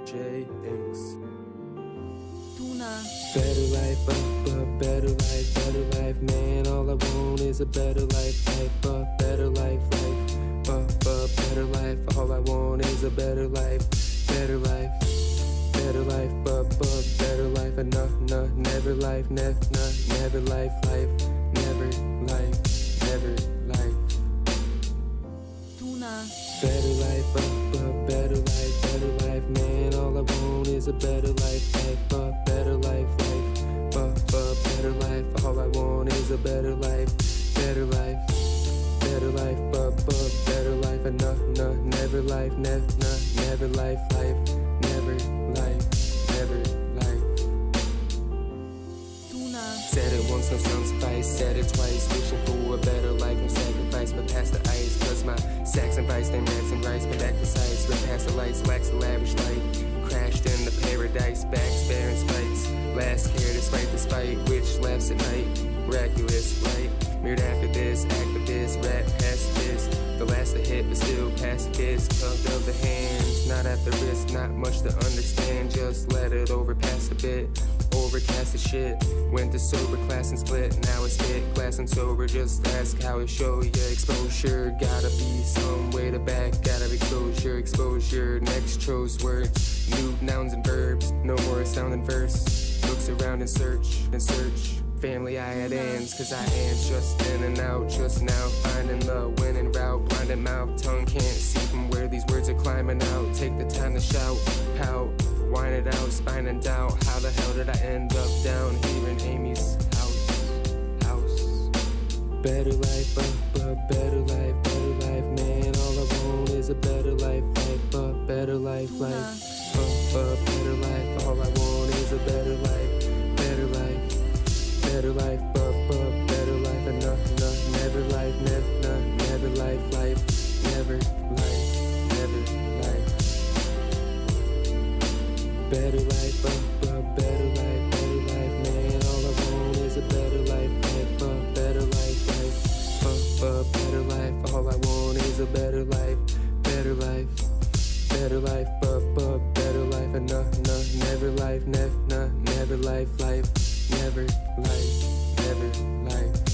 J Inks. Tuna. Better life, better life, man. All I want is a better life, better life, better life. All I want is a better life, better life, better life, better life. Never life, never life, never life, never life. Tuna. Better life, better life, man. All I want is a better life, better life, better life. All I want is a better life, better life, better life, better life. Never life, never life, never life, never life. Tuna. Said it once, no sound suffice. Said it twice, wishing for a better life, no sacrifice, but past the ice. Cause my sacks and vice, they rats and rice, but back to sights, right past the lights, wax a lavish light. Crashed in the paradise, back sparing spikes. Last care despite the spite, which laughs at night. Miraculous, right? Mirrored after this, activist, rat pacifist. The last to hit, but still pacifist. Tugged of the hands, not at the wrist, not much to understand. Just let it overpass a bit. Overcast the shit. Went to sober class and split. Now it's thick, glass and sober. Just ask how it show ya exposure. Gotta be some way to back. Gotta be closure, exposure. Next chose words, new nouns and verbs. No more sound and verse. Looks around and search. Family I had ends, cause I am just in and out. Just now finding the winning route. Blinded mouth, tongue can't see from where these words are climbing out. Take the time to shout, pout, whine it out, spine and doubt. How the hell did I end up down here in Amy's house? Better life, better life, man. All I want is a better life, better life, better life. All I want is a better life, better life, better life, better life. Never life, never life, never life, never life. Better life, better life, man. All I want is a better life, better life, better life. All I want is a better life, better life, better life, better life. Never life, never life, never life, never life.